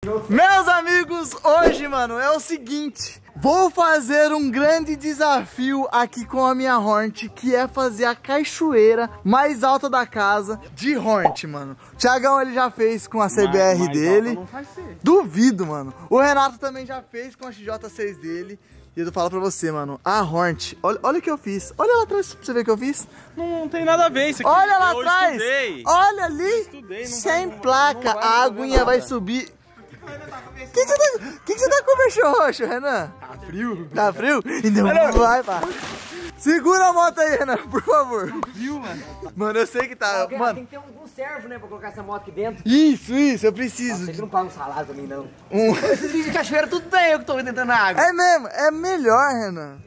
Meus amigos, hoje, mano, é o seguinte. Vou fazer um grande desafio aqui com a minha Hornet, que é fazer a cachoeira mais alta da casa de Hornet, mano. O Thiagão, ele já fez com a CBR dele. Não vai ser. Duvido, mano. O Renato também já fez com a XJ6 dele. E eu falo pra você, mano, a Hornet, olha o que eu fiz. Olha lá atrás pra você ver o que eu fiz. Não tem nada a ver isso aqui. Olha lá atrás. Estudei. Olha ali. Sem placa, a aguinha vai subir. O que você tá com o peixe roxo, Renan? Tá frio. Tá frio? Então vai, pá. Segura a moto aí, Renan, por favor. Tá frio, mano. Mano, eu sei que tá... Mano, tem que ter um servo, né, pra colocar essa moto aqui dentro. Isso, eu preciso. Você que não paga um salário pra mim, não. Esses vídeos de cachoeira, tudo tem eu que tô tentando a água. É mesmo, é melhor, Renan.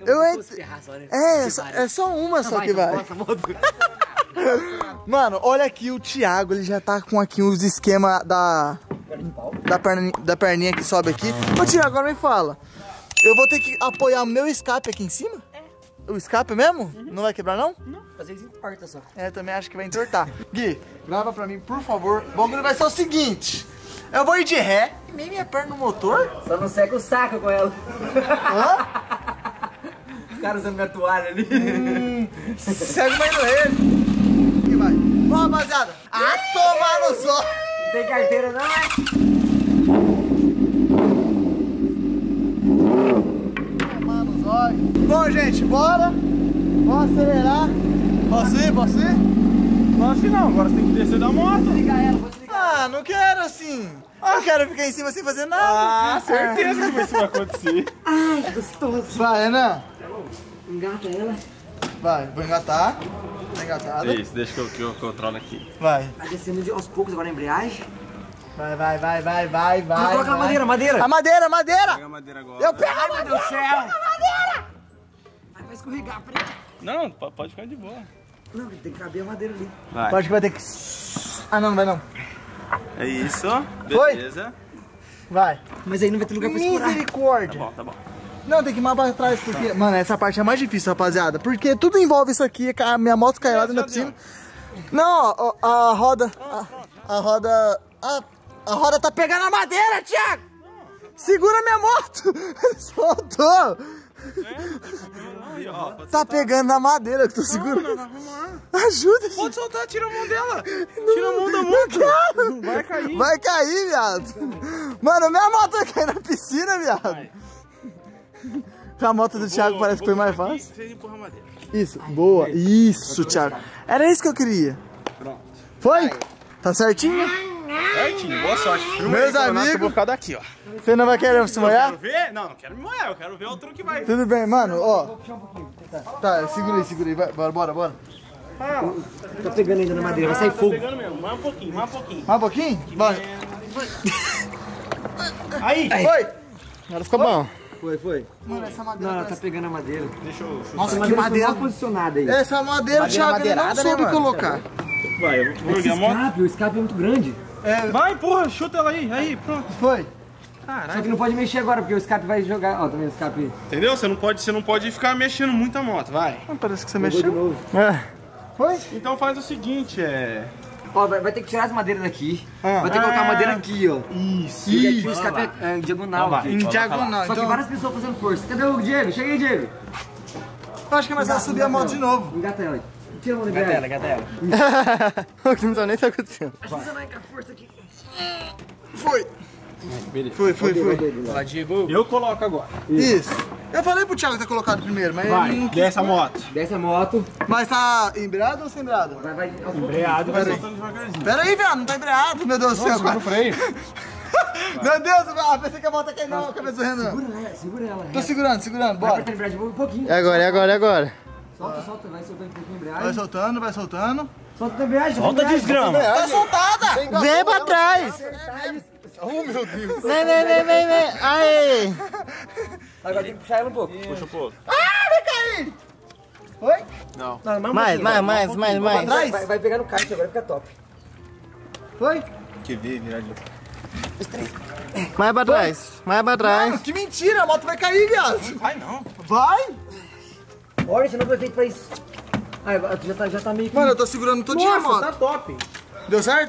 É só uma só que vai. Mano, olha aqui o Thiago, ele já tá com aqui os esquemas da perninha que sobe aqui. Ô Thiago, agora me fala. Eu vou ter que apoiar o meu escape aqui em cima? O escape mesmo? Não vai quebrar não? Não, às vezes entorta só. É, também acho que vai entortar. Gui, grava pra mim, por favor. O bagulho vai ser o seguinte. Eu vou ir de ré, nem minha perna no motor. Só não seca o saco com ela. Hã? Os caras usando minha toalha ali. Segue mais no ele. Aqui vai. Vamos, rapaziada. Tomar no sol. Não tem carteira não, é? Tomar nos olhos. Bom, gente, bora. Vamos acelerar. Posso ir? Não, acho que não. Agora você tem que descer da moto. Vou ligar ela, vou desligar. Ah, não quero assim. Não quero ficar em cima sem fazer nada. Ah, certeza que isso vai acontecer. Ai, que gostoso. Vai, Renan. Engata ela. Vai, vou engatar. Tá engatada. Isso, deixa que eu controlo aqui. Vai. Vai descendo aos poucos agora a embreagem. Vai. Coloca a madeira. A madeira. Pega a madeira agora. Eu pego a Ai, madeira. meu Deus do céu. Vai escorregar, peraí. Não, pode ficar de boa. Não, tem que caber a madeira ali. Vai. Acho que vai ter que... Ah, não vai não. É isso. Foi? Beleza. Vai. Mas aí não vai ter lugar pra escorar. Misericórdia. Tá bom. Não, tem que ir mais pra trás, porque... Mano, essa parte é mais difícil, rapaziada. Porque tudo envolve isso aqui, a minha moto cai lá dentro da piscina. Não, ó, a roda... A roda... A roda tá pegando a madeira, Thiago! Segura minha moto! Soltou! Tá pegando na madeira que eu tô segurando. Ajuda, gente. Pode soltar, tira a mão dela. Tira a mão da moto. Não vai cair. Vai cair, viado. Mano, minha moto vai cair na piscina, viado. A moto do Thiago parece que foi mais fácil. Você empurra a madeira. Isso, boa. Isso, Thiago. Era isso que eu queria. Pronto. Foi? Tá certinho? Certinho, boa sorte. Meus amigos. Eu vou ficar daqui, ó. Você não vai querer se molhar? Quero ver? Não quero me molhar. Eu quero ver o truque que vai. Tudo bem, mano, ó. Tá, segura aí. Vai, bora. Tá pegando ainda na madeira, vai sair fogo. Tá pegando mesmo. Mais um pouquinho. Mais um pouquinho? Vai. Aí. Foi. Agora ficou bom. Foi. Mano, essa madeira... Não, tá pegando a madeira. Deixa eu... Nossa, que madeira... Mal posicionada aí. Essa madeira, Thiago, ele não soube colocar. Vai, eu vou erguer a moto. O escape é muito grande. Vai, porra, chuta ela aí. Aí, pronto. Foi. Só que não pode mexer agora, porque o escape vai jogar... Ó, tá vendo o escape? Entendeu? Você não pode ficar mexendo muito a moto, vai. Parece que você Jogou de mexeu. novo. Foi? Então faz o seguinte, Ó, vai ter que tirar as madeiras daqui. Vai ter que colocar a madeira aqui, ó. Isso. E aqui o escape é em diagonal. Então vai. Aqui. Em diagonal, Só que então... várias pessoas fazendo força. Cadê o Diego? Chega aí, Diego. Eu acho que nós vamos subir a moto de novo. Engata ela aí. Tira a mão da embreagem. Engata ela. O que não sabe nem o que tá acontecendo. Ajuda lá com a força aqui. Foi. Beleza. Foi. Vai, Diego. Eu coloco agora. Isso. Eu falei pro Thiago ter colocado primeiro, mas Vai, ele não quis. desce a moto. Desce a moto. Mas tá embreado ou sem embreado? Vai. Embreado, vai Pera aí. soltando devagarzinho. Pera aí, viado, não tá embreado, meu Deus do céu. Segura o freio. Meu Deus, pensei que a moto ia cair na cabeça do Renan. Segura ela. Tô segurando, Vai bora. apertar a embreagem um pouquinho. É agora. Solta. Vai soltando um pouquinho a embreagem. Vai soltando. Solta a embreagem. Solta desgrama. Tá soltada! Vem pra trás! Oh, meu Deus! Vem! Aê! Agora tem que puxar ela um pouco. Puxa um pouco. Vai cair! Foi? Não. Mais. Vai pegar no kart agora, fica top. Foi? Que virar de... Mais pra trás. Mano, que mentira, a moto vai cair, viado. Vai não. Vai? Olha, você não foi feito pra isso. Ah, já tá meio que... Mano, eu tô segurando todinho a moto. Tá top. Deu certo?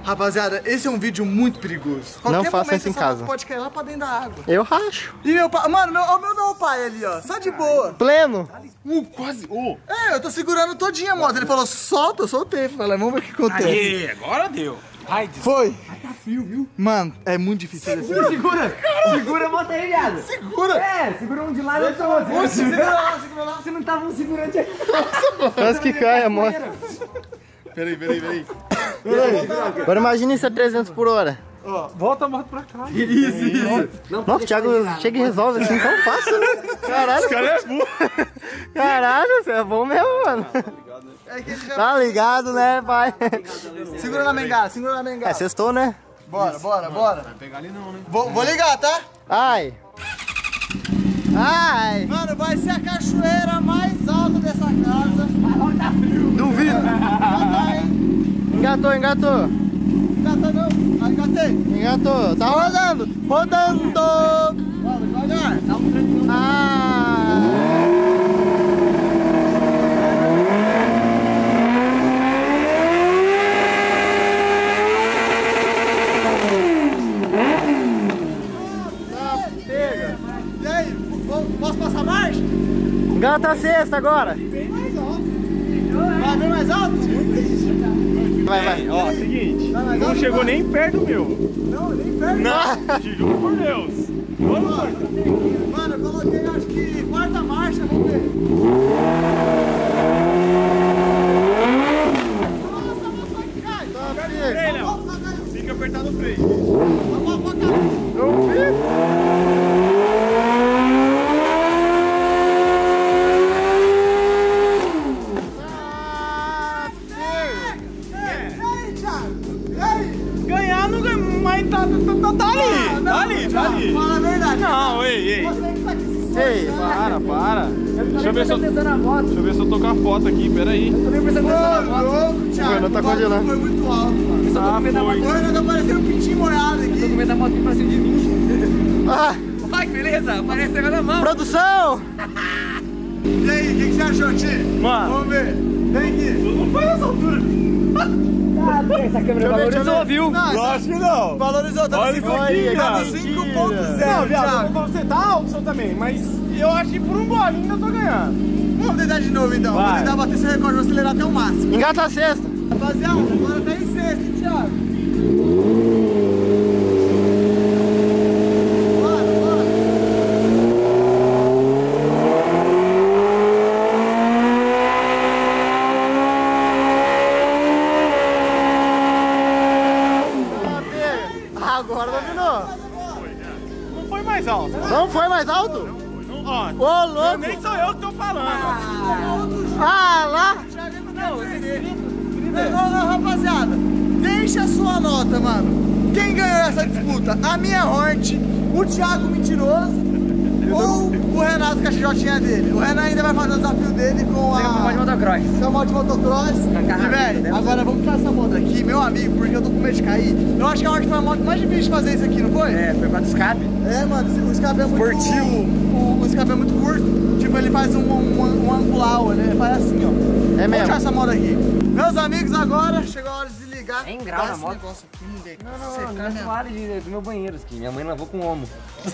Rapaziada, esse é um vídeo muito perigoso. Não faça isso em casa. Pode cair lá pra dentro da água. Eu racho. E meu pai, mano, meu pai ali, ó, só de boa. Pleno. Quase. É, eu tô segurando todinha a moto. Ele falou, solta, eu soltei. Falei, vamos ver o que acontece. Aê, agora deu. Ai, Foi. Ai, tá frio, viu? Mano, é muito difícil descer. Segura. Segura a moto aí, viado. Segura. É, segura um de lá e outro do outro. Segura lá. Você não tava um segurante aqui. Quase que cai a moto. Peraí. Agora imagine isso a 300 por hora. volta a moto pra cá. Isso. Nossa, o Thiago chega e resolve assim tão fácil, né? Caralho. Esse cara é burro. Caralho, você é bom mesmo, mano. É que ele já... Tá ligado, né, pai? Segura na bengala, É, sextou, né? Bora. Vai pegar ali não, né? Vou ligar, tá? Ai. Mano, vai ser a cachoeira mais alta dessa casa. Tá frio. Duvido. Engatou. Engatou não. Ah, engatei. Engatou. Tá rodando. Bora, devagar. Dá um tranquilo. Posso passar marcha? Engata a sexta agora. Bem mais alto. Vai bem mais alto? Vai. Ó, seguinte. Não chegou nem perto do meu. Não, nem perto. Não, te juro por Deus. Vamos, Mano, eu coloquei acho que quarta marcha, vamos ver. Nossa, a moto vai cair. freio, Léo. Fica apertado o freio. Eu vi. Ganhar não ganha, mas tá ali. Fala a verdade. Não, ei. Você que tá aqui. Ei, para. Deixa eu ver se eu tô com a foto aqui, peraí. Louco, Thiago. Não tá congelando. Foi muito alto, mano. Ah, foi. Hoje tá parecendo um pintinho molhado aqui. Tô com medo da moto vir pra cima de mim. Ah, Ai, que beleza. Parece pegar na mão. produção! E aí, o que você achou, Ti? Mano. Vamos ver. Vem aqui. Não foi nessa altura. Essa câmera valorizou, viu? Eu acho que não. Valorizou, tá Olha isso aqui, tá no cara. 5.0. Não, viado, Thiago. você tá alto seu também, mas eu acho que por um golinho eu tô ganhando. Vamos tentar de novo então. Vai. Vou tentar bater esse recorde, vou acelerar até o máximo. Engata a sexta. Rapaziada, agora tá em sexto, hein, Thiago? Bora. Agora dominou. Não foi mais alto. Não foi mais alto? Ó, Ô, louco. nem sou eu que tô falando. Ah, lá. Não, rapaziada. Deixa a sua nota, mano. Quem ganhou essa disputa? A minha Hornet, o Thiago Mentiroso ou o Renato Caixotinha dele? O Renan ainda vai fazer o desafio dele com a... Moto de motocross. Seu moto de motocross. E, velho, agora vamos tirar essa moto aqui, meu amigo, porque eu tô com medo de cair. Eu acho que a Hornet foi a moto mais difícil de fazer isso aqui, não foi? É, foi pra escape. É, mano, o escape é muito... Esportivo. O escape é muito curto. Tipo, ele faz um angular, né? Ele faz assim, ó. É Vamos mesmo. tirar essa moto aqui. Meus amigos, agora chegou a hora de desligar. É em grau na esse moto. negócio aqui, moleque. Não, não vale do meu banheiro aqui. Minha mãe lavou com homo.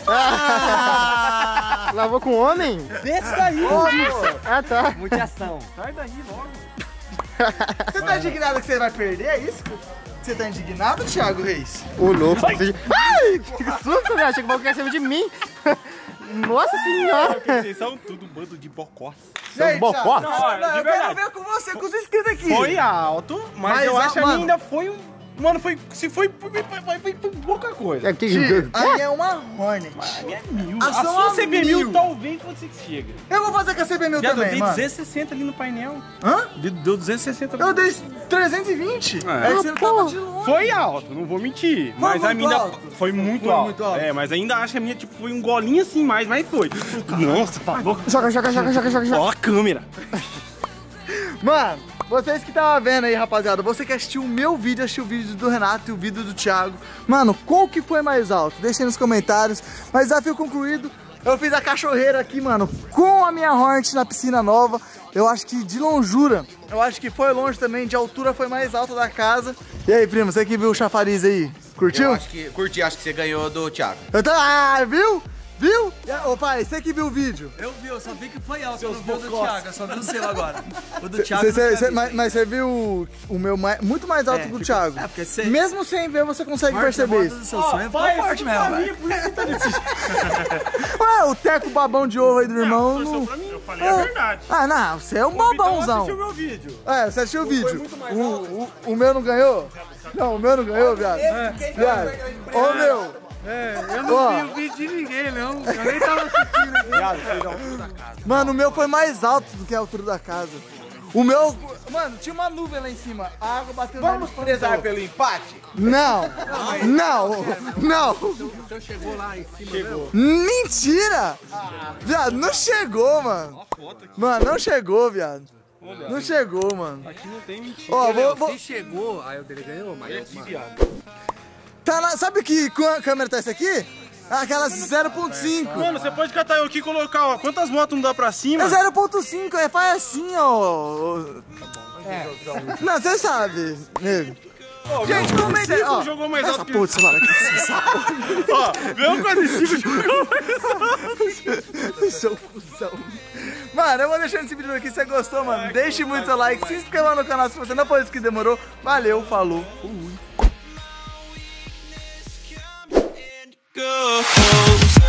Lavou com homem? Desce daí, Ah, tá. Multiação. Sai daí logo. Você tá indignado que você vai perder? É isso? Você tá indignado, Thiago Reis? Ô, louco. Ai, que susto, velho. Achei que o bagulho ia ser de mim. Nossa senhora. Vocês são tudo um bando de bocós. Gente, bocó? Thiago, Não, não, de eu quero verdade. ver com você, com os inscritos aqui. Foi alto, mas eu Mas, acho que mano, ainda foi um... Mano, foi... Se foi pouca coisa. É que... A minha é uma Hornet. A minha é 1000. A A sua sua é CB1000 1000. talvez você chega. Eu vou fazer com a CB1000 Viado, eu também, dei mano. 260 ali no painel. Hã? Deu 260 Eu dei 320. É que você não tava de longe. Foi alto, não vou mentir. Foi Mas a muito minha alto. foi muito Foi alto. muito alto. É, mas ainda acho que a minha tipo, foi um golinho assim mais, mas foi. Nossa, tá louco. Joga. Ó a câmera. Mano, vocês que estavam vendo aí, rapaziada, você que assistiu o meu vídeo, assistiu o vídeo do Renato e o vídeo do Thiago, mano, qual que foi mais alto? Deixa aí nos comentários. Mas desafio concluído, Eu fiz a cachorreira aqui, mano, com a minha Hornet na piscina nova. Eu acho que de longura, eu acho que foi longe também, de altura foi mais alta da casa. E aí, primo, você que viu o chafariz aí? Curtiu? Eu acho que curti, acho que você ganhou do Thiago. Viu? Viu? Ô pai, você que viu o vídeo? Eu vi, eu só vi que foi alto, eu não vi o do Thiago, eu só vi o seu agora. O do Thiago mas você viu o meu muito mais alto que o Thiago. É, porque você... Mesmo sem ver, você consegue perceber isso. Do seu sonho ficou forte mesmo, velho. Ué, o teco babão de ovo aí do irmão... Não, pra mim, eu falei a verdade. Ah, não, você é um babãozão. Assistiu meu vídeo. É, você assistiu o vídeo. O meu não ganhou? Não, o meu não ganhou, viado. Viado. Ô, meu. Eu não vi o vídeo de ninguém, não. Eu nem tava assistindo. Mano, o meu foi mais alto do que a altura da casa. O meu... Mano, tinha uma nuvem lá em cima. A água bateu na Vamos prezar pelo empate? Não. Não. O seu chegou lá em cima, chegou. Mentira! Viado, não chegou, mano. Mano, não chegou, viado. Não chegou, mano. Aqui não tem mentira. Ó, Se chegou, aí o dele ganhou, mas... Tá lá, sabe que câmera tá essa aqui? Aquelas 0.5. Mano, você pode catar eu aqui e colocar, ó. Quantas motos não dá pra cima? É 0.5, faz assim, ó. Não, você sabe, nego. Gente, comenta aí, ó. Jogou mais alto que... Putz, mano, que saco. Ó, meu quase 5 jogou mais Seu cuzão. Mano, eu vou deixando esse vídeo aqui. Se você gostou, mano, deixe muito seu like. Se inscreva no canal se você não pôs que demorou. Valeu, falou. Fui. Goes